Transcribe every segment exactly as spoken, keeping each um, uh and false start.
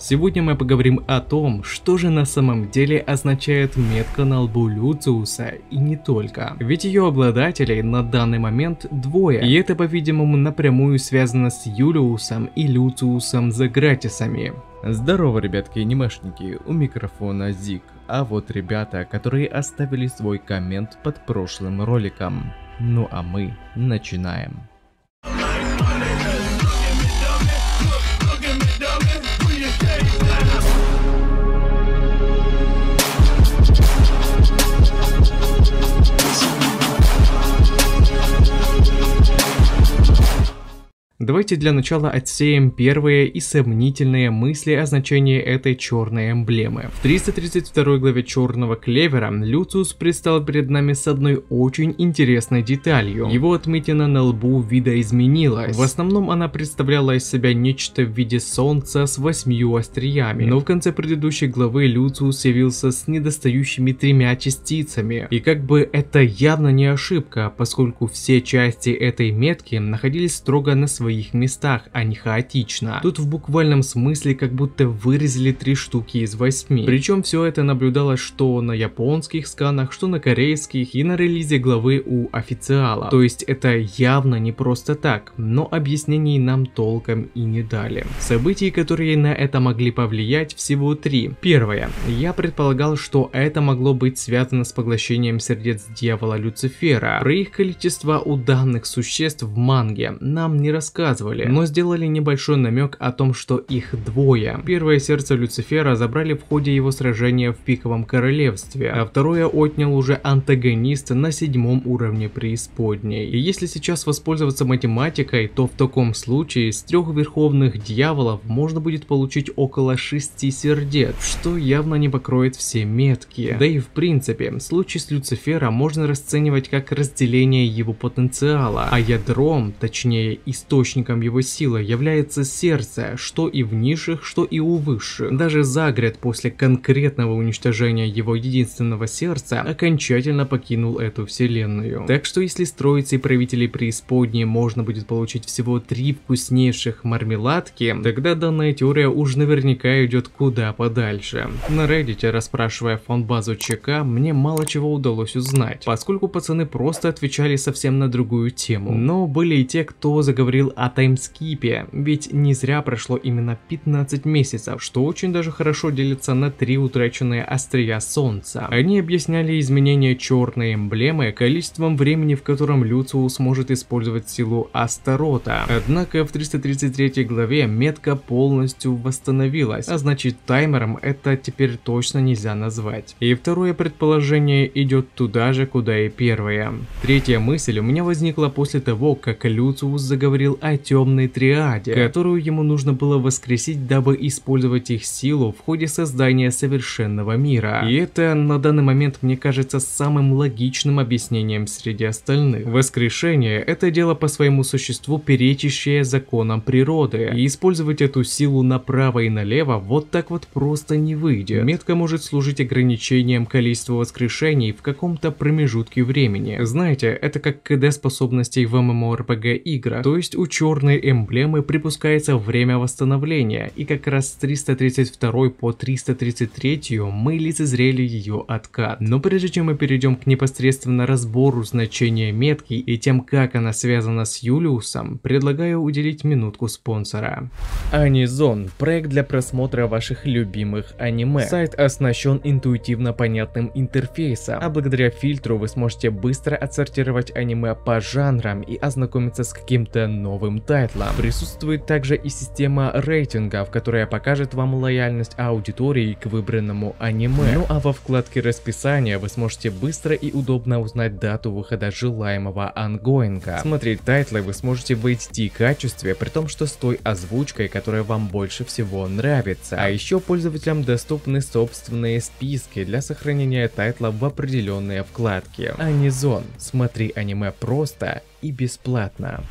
Сегодня мы поговорим о том, что же на самом деле означает метка на лбу Люциуса и не только. Ведь ее обладателей на данный момент двое, и это, по-видимому, напрямую связано с Юлиусом и Люциусом Загратисами. Здорово, ребятки анимешники, у микрофона Зик, а вот ребята, которые оставили свой коммент под прошлым роликом. Ну а мы начинаем. Давайте для начала отсеем первые и сомнительные мысли о значении этой черной эмблемы. В триста тридцать второй главе Черного Клевера Люциус предстал перед нами с одной очень интересной деталью. Его отметина на лбу видоизменилась. В основном она представляла из себя нечто в виде солнца с восьмью остриями, но в конце предыдущей главы Люциус явился с недостающими тремя частицами. И как бы это явно не ошибка, поскольку все части этой метки находились строго на своей их местах, а не хаотично. Тут в буквальном смысле как будто вырезали три штуки из восьми. Причем все это наблюдалось что на японских сканах, что на корейских и на релизе главы у официала. То есть это явно не просто так, но объяснений нам толком и не дали. Событий, которые на это могли повлиять, всего три. Первое. Я предполагал, что это могло быть связано с поглощением сердец дьявола Люцифера. Про их количество у данных существ в манге нам не рассказывали, но сделали небольшой намек о том, что их двое. Первое сердце Люцифера забрали в ходе его сражения в Пиковом Королевстве, а второе отнял уже антагонист на седьмом уровне преисподней. И если сейчас воспользоваться математикой, то в таком случае с трех верховных дьяволов можно будет получить около шести сердец, что явно не покроет все метки. Да и в принципе, случай с Люцифером можно расценивать как разделение его потенциала, а ядром, точнее источником его силы является сердце, что и в низших, что и у высших. Даже Загрет после конкретного уничтожения его единственного сердца окончательно покинул эту вселенную. Так что если с троицей правителей преисподней можно будет получить всего три вкуснейших мармеладки, тогда данная теория уж наверняка идет куда подальше. На Reddit, расспрашивая фан-базу ЧК, мне мало чего удалось узнать, поскольку пацаны просто отвечали совсем на другую тему. Но были и те, кто заговорил о таймскипе, ведь не зря прошло именно пятнадцать месяцев, что очень даже хорошо делится на три утраченные острия солнца. Они объясняли изменение черной эмблемы количеством времени, в котором Люциус может использовать силу Астарота. Однако в триста тридцать третьей главе метка полностью восстановилась, а значит таймером это теперь точно нельзя назвать. И второе предположение идет туда же, куда и первое. Третья мысль у меня возникла после того, как Люциус заговорил о темной триаде, которую ему нужно было воскресить, дабы использовать их силу в ходе создания совершенного мира. И это на данный момент мне кажется самым логичным объяснением среди остальных. Воскрешение — это дело по своему существу, перечащее законам природы, и использовать эту силу направо и налево вот так вот просто не выйдет. Метка может служить ограничением количества воскрешений в каком-то промежутке времени. Знаете, это как КД способностей в MMORPG играх, то есть у черной эмблемы припускается время восстановления, и как раз с триста тридцать второй по триста тридцать третий мы лицезрели ее откат. Но прежде чем мы перейдем к непосредственно разбору значения метки и тем, как она связана с Юлиусом, предлагаю уделить минутку спонсора. Анизон – проект для просмотра ваших любимых аниме. Сайт оснащен интуитивно понятным интерфейсом, а благодаря фильтру вы сможете быстро отсортировать аниме по жанрам и ознакомиться с каким-то новым тайтлом. Присутствует также и система рейтингов, которая покажет вам лояльность аудитории к выбранному аниме. Ну а во вкладке расписания вы сможете быстро и удобно узнать дату выхода желаемого ангоинга. Смотреть тайтлы вы сможете в эйч ди-качестве, при том, что с той озвучкой, которая вам больше всего нравится. А еще пользователям доступны собственные списки для сохранения тайтла в определенные вкладки. Анизон. Смотри аниме просто и бесплатно.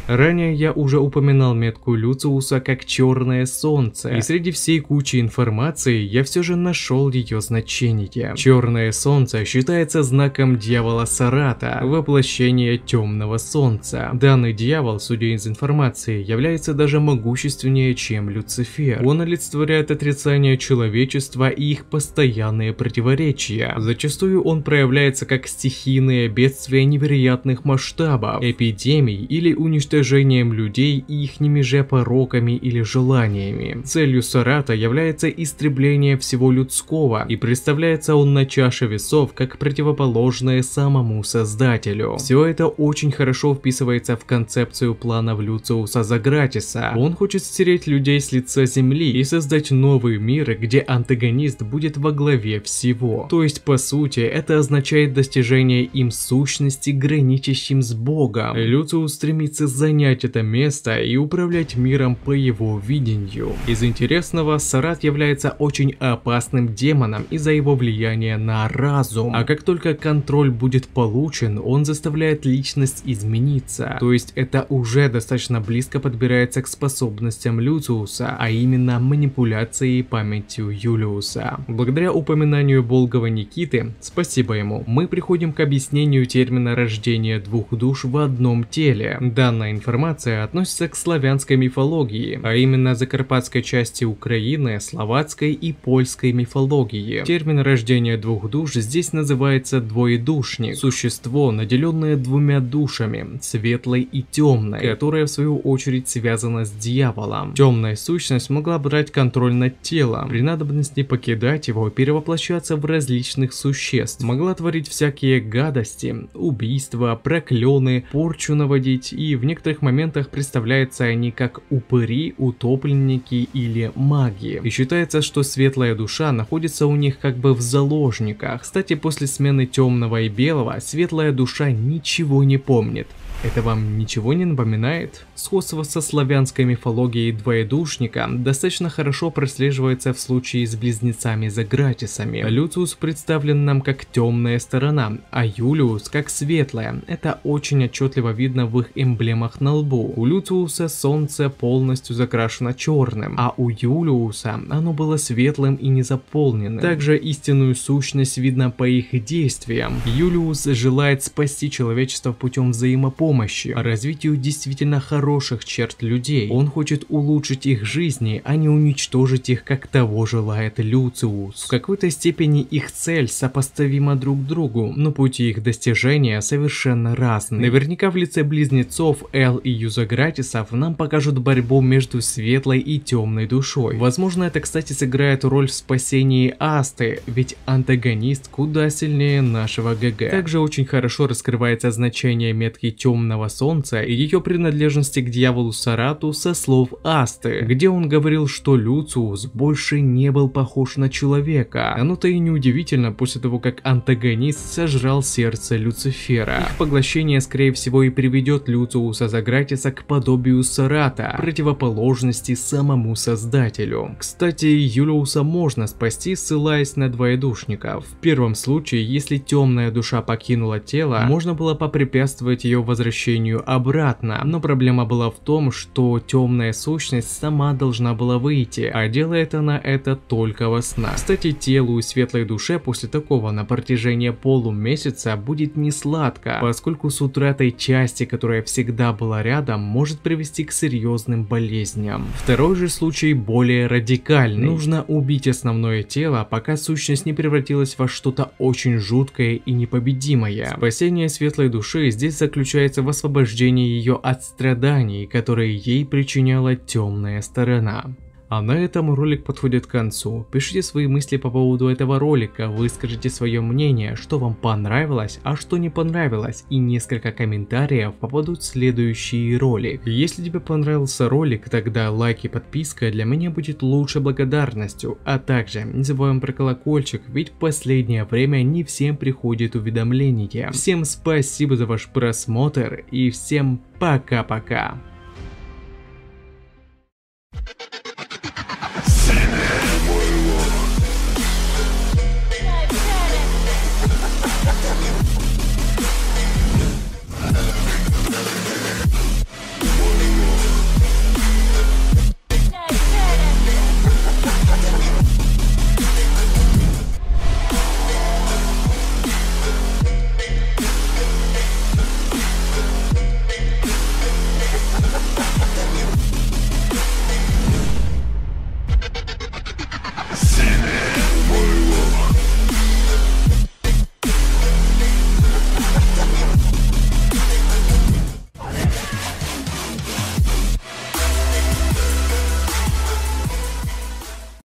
Ранее я уже упоминал метку Люциуса как черное солнце, и среди всей кучи информации я все же нашел ее значение. Черное солнце считается знаком дьявола Сарата, воплощение темного солнца. Данный дьявол, судя из информации, является даже могущественнее, чем Люцифер. Он олицетворяет отрицание человечества и их постоянные противоречия. Зачастую он проявляется как стихийные бедствия невероятных масштабов, эпидемий или уничтожением людей и ихними же пороками или желаниями. Целью Сарата является истребление всего людского, и представляется он на чаше весов как противоположное самому Создателю. Все это очень хорошо вписывается в концепцию планов Люциуса Загратиса. Он хочет стереть людей с лица земли и создать новый мир, где антагонист будет во главе всего. То есть, по сути, это означает достижение им сущности, граничащим с Богом. Люциус стремится занять это место и управлять миром по его видению. Из интересного, Сарат является очень опасным демоном из-за его влияния на разум. А как только контроль будет получен, он заставляет личность измениться. То есть это уже достаточно близко подбирается к способностям Люциуса, а именно манипуляцией памятью Юлиуса. Благодаря упоминанию Болгова Никиты, спасибо ему, мы приходим к объяснению термина рождения двух душ в одном теле. Данная информация относится к славянской мифологии, а именно закарпатской части Украины, словацкой и польской мифологии. Термин рождения двух душ здесь называется двоедушник, существо, наделенное двумя душами, светлой и темной, которая в свою очередь связана с дьяволом. Темная сущность могла брать контроль над телом, при надобности покидать его, перевоплощаться в различных существ, могла творить всякие гадости, убийства, проклены, порчу наводить, и в некоторых моментах представляются они как упыри, утопленники или маги. И считается, что светлая душа находится у них как бы в заложниках. Кстати, после смены темного и белого, светлая душа ничего не помнит. Это вам ничего не напоминает? Сходство со славянской мифологией двоедушника достаточно хорошо прослеживается в случае с близнецами Загратисами. Люциус представлен нам как темная сторона, а Юлиус как светлая. Это очень отчетливо видно в их эмблемах на лбу. У Люциуса солнце полностью закрашено черным, а у Юлиуса оно было светлым и незаполненным. Также истинную сущность видно по их действиям. Юлиус желает спасти человечество путем взаимопомощи, помощи, развитию действительно хороших черт людей. Он хочет улучшить их жизни, а не уничтожить их, как того желает Люциус. В какой-то степени их цель сопоставима друг другу, но пути их достижения совершенно разные. Наверняка в лице близнецов Эл и Юзагратисов нам покажут борьбу между светлой и темной душой. Возможно, это, кстати, сыграет роль в спасении Асты, ведь антагонист куда сильнее нашего ГГ. Также очень хорошо раскрывается значение метки темной солнца и ее принадлежности к дьяволу Сарату со слов Асты, где он говорил, что Люциус больше не был похож на человека. Оно-то и неудивительно после того, как антагонист сожрал сердце Люцифера. Их поглощение, скорее всего, и приведет Люциуса Загратиса к подобию Сарата, противоположности самому Создателю. Кстати, Юлиуса можно спасти, ссылаясь на двоедушников. В первом случае, если темная душа покинула тело, можно было попрепятствовать ее возвращению обратно, но проблема была в том, что темная сущность сама должна была выйти, а делает она это только во снах. Кстати, телу и светлой душе после такого на протяжении полумесяца будет не сладко, поскольку с утратой части, которая всегда была рядом, может привести к серьезным болезням. Второй же случай более радикальный. Нужно убить основное тело, пока сущность не превратилась во что-то очень жуткое и непобедимое. Спасение светлой души здесь заключается в освобождении ее от страданий, которые ей причиняла темная сторона. А на этом ролик подходит к концу. Пишите свои мысли по поводу этого ролика, выскажите свое мнение, что вам понравилось, а что не понравилось, и несколько комментариев попадут в следующий ролик. Если тебе понравился ролик, тогда лайк и подписка для меня будет лучшей благодарностью, а также не забываем про колокольчик, ведь в последнее время не всем приходит уведомление. Всем спасибо за ваш просмотр и всем пока-пока.